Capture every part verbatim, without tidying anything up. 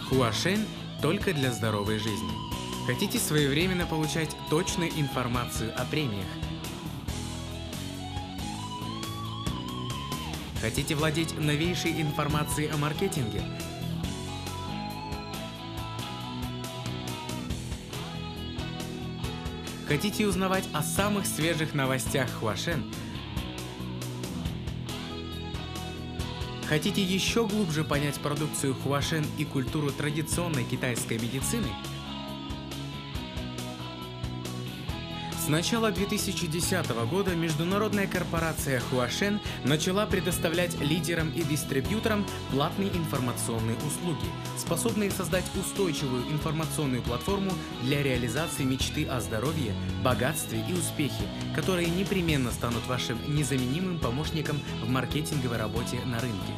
Хуашен только для здоровой жизни. Хотите своевременно получать точную информацию о премиях? Хотите владеть новейшей информацией о маркетинге? Хотите узнавать о самых свежих новостях Хуашен? Хотите еще глубже понять продукцию Хуашен и культуру традиционной китайской медицины? С начала две тысячи десятого года международная корпорация Хуашен начала предоставлять лидерам и дистрибьюторам платные информационные услуги, способные создать устойчивую информационную платформу для реализации мечты о здоровье, богатстве и успехе, которые непременно станут вашим незаменимым помощником в маркетинговой работе на рынке.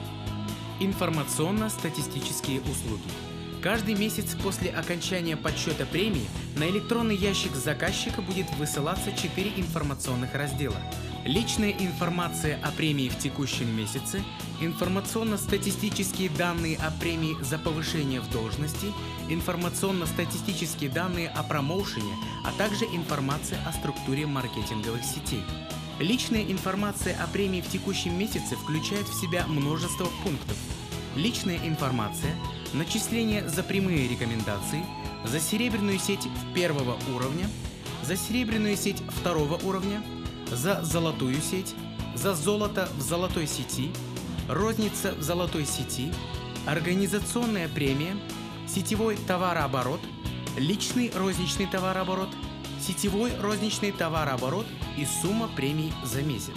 Информационно-статистические услуги. Каждый месяц после окончания подсчета премии на электронный ящик заказчика будет высылаться четыре информационных раздела: личная информация о премии в текущем месяце, информационно-статистические данные о премии за повышение в должности, информационно-статистические данные о промоушене, а также информация о структуре маркетинговых сетей. Личная информация о премии в текущем месяце включает в себя множество пунктов. Личная информация, начисление за прямые рекомендации, за серебряную сеть первого уровня, за серебряную сеть второго уровня, за золотую сеть, за золото в золотой сети, розница в золотой сети, организационная премия, сетевой товарооборот, личный розничный товарооборот, сетевой розничный товарооборот и сумма премий за месяц.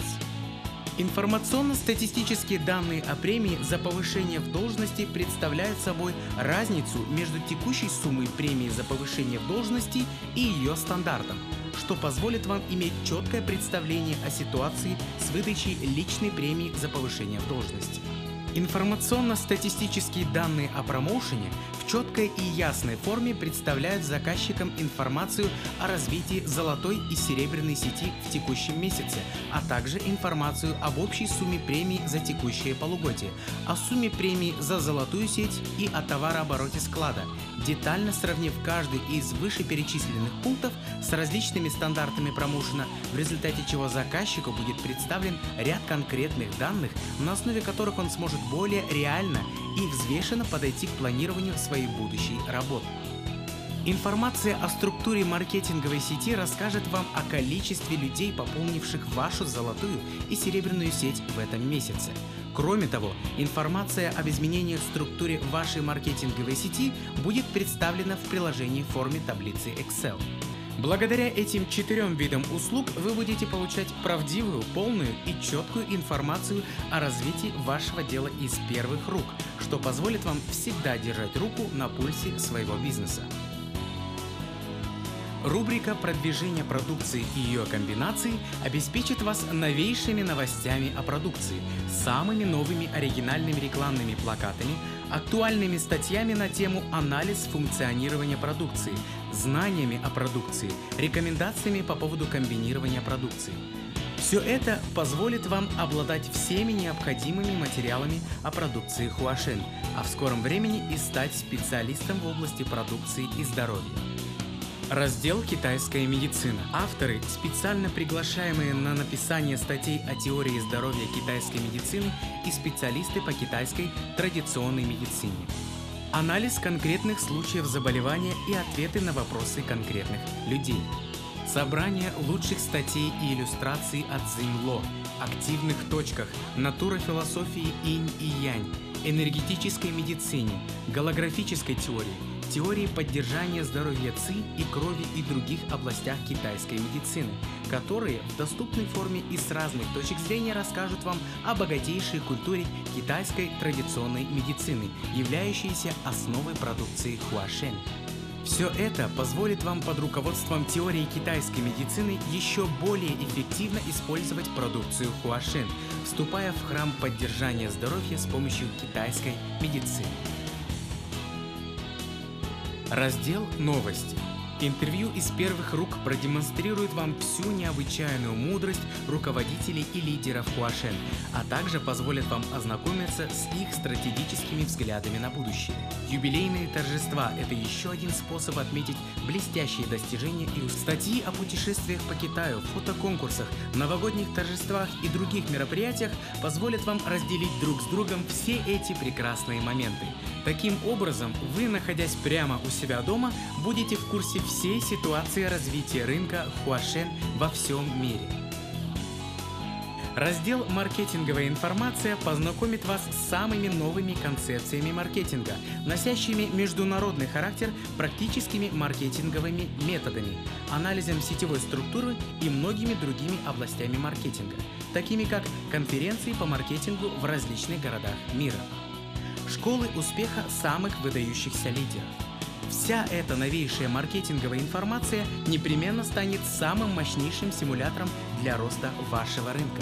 Информационно-статистические данные о премии за повышение в должности представляют собой разницу между текущей суммой премии за повышение в должности и ее стандартом, что позволит вам иметь четкое представление о ситуации с выдачей личной премии за повышение в должности. Информационно-статистические данные о промоушене в четкой и ясной форме представляют заказчикам информацию о развитии золотой и серебряной сети в текущем месяце, а также информацию об общей сумме премий за текущее полугодие, о сумме премий за золотую сеть и о товарообороте склада, детально сравнив каждый из вышеперечисленных пунктов с различными стандартами промоушена, в результате чего заказчику будет представлен ряд конкретных данных, на основе которых он сможет более реально и взвешенно подойти к планированию своей будущей работы. Информация о структуре маркетинговой сети расскажет вам о количестве людей, пополнивших вашу золотую и серебряную сеть в этом месяце. Кроме того, информация об изменениях в структуре вашей маркетинговой сети будет представлена в приложении в форме таблицы Excel. Благодаря этим четырем видам услуг вы будете получать правдивую, полную и четкую информацию о развитии вашего дела из первых рук, что позволит вам всегда держать руку на пульсе своего бизнеса. Рубрика «Продвижение продукции и ее комбинаций» обеспечит вас новейшими новостями о продукции, самыми новыми оригинальными рекламными плакатами, актуальными статьями на тему «Анализ функционирования продукции», знаниями о продукции, рекомендациями по поводу комбинирования продукции. Все это позволит вам обладать всеми необходимыми материалами о продукции Хуашен, а в скором времени и стать специалистом в области продукции и здоровья. Раздел «Китайская медицина». Авторы, специально приглашаемые на написание статей о теории здоровья китайской медицины и специалисты по китайской традиционной медицине. Анализ конкретных случаев заболевания и ответы на вопросы конкретных людей. Собрание лучших статей и иллюстраций о Цзиньло, активных точках, натурофилософии инь и янь, энергетической медицине, голографической теории, теории поддержания здоровья ци и крови и других областях китайской медицины, которые в доступной форме и с разных точек зрения расскажут вам о богатейшей культуре китайской традиционной медицины, являющейся основой продукции Хуашен. Все это позволит вам под руководством теории китайской медицины еще более эффективно использовать продукцию Хуашен, вступая в храм поддержания здоровья с помощью китайской медицины. Раздел «Новости». Интервью из первых рук продемонстрирует вам всю необычайную мудрость руководителей и лидеров Huaxin, а также позволит вам ознакомиться с их стратегическими взглядами на будущее. Юбилейные торжества – это еще один способ отметить блестящие достижения и статьи о путешествиях по Китаю, фотоконкурсах, новогодних торжествах и других мероприятиях позволят вам разделить друг с другом все эти прекрасные моменты. Таким образом, вы, находясь прямо у себя дома, будете в курсе всей ситуации развития рынка Huaxin во всем мире. Раздел «Маркетинговая информация» познакомит вас с самыми новыми концепциями маркетинга, носящими международный характер, практическими маркетинговыми методами, анализом сетевой структуры и многими другими областями маркетинга, такими как конференции по маркетингу в различных городах мира. Школы успеха самых выдающихся лидеров. Вся эта новейшая маркетинговая информация непременно станет самым мощнейшим симулятором для роста вашего рынка.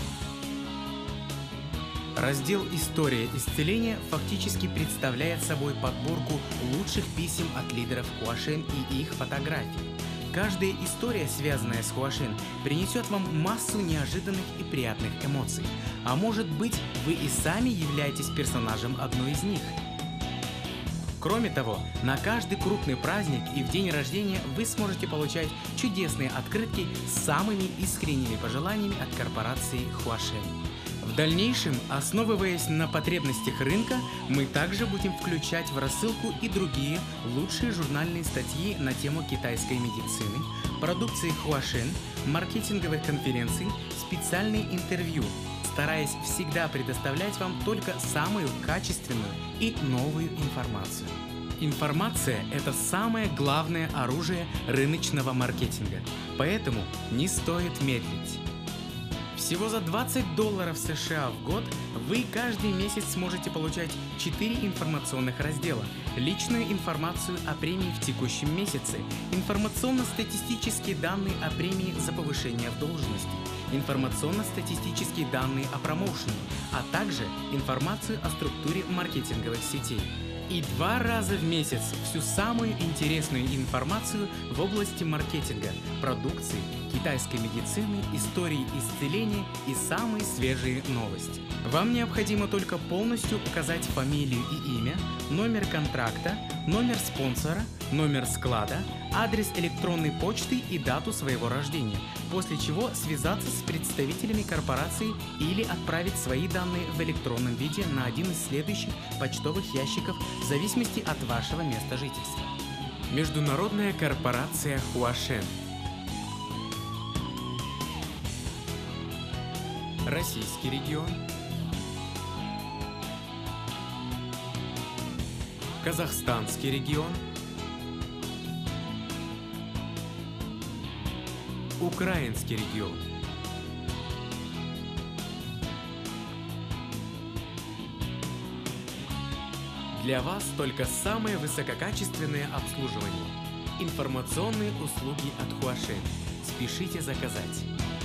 Раздел «История исцеления» фактически представляет собой подборку лучших писем от лидеров Huaxin и их фотографий. Каждая история, связанная с Huaxin, принесет вам массу неожиданных и приятных эмоций. А может быть, вы и сами являетесь персонажем одной из них. Кроме того, на каждый крупный праздник и в день рождения вы сможете получать чудесные открытки с самыми искренними пожеланиями от корпорации Huaxin. В дальнейшем, основываясь на потребностях рынка, мы также будем включать в рассылку и другие лучшие журнальные статьи на тему китайской медицины, продукции Huaxin, маркетинговых конференций, специальные интервью, стараясь всегда предоставлять вам только самую качественную и новую информацию. Информация – это самое главное оружие рыночного маркетинга, поэтому не стоит медлить. Всего за двадцать долларов США в год вы каждый месяц сможете получать четыре информационных раздела: личную информацию о премии в текущем месяце, информационно-статистические данные о премии за повышение в должности, информационно-статистические данные о промоушене, а также информацию о структуре маркетинговых сетей. И два раза в месяц всю самую интересную информацию в области маркетинга, продукции, китайской медицины, истории исцеления и самые свежие новости. Вам необходимо только полностью указать фамилию и имя, номер контракта, номер спонсора, номер склада, адрес электронной почты и дату своего рождения, после чего связаться с представителями корпорации или отправить свои данные в электронном виде на один из следующих почтовых ящиков в зависимости от вашего места жительства. Международная корпорация Huaxin. Российский регион. Казахстанский регион. Украинский регион. Для вас только самое высококачественное обслуживание. Информационные услуги от Huaxin. Спешите заказать.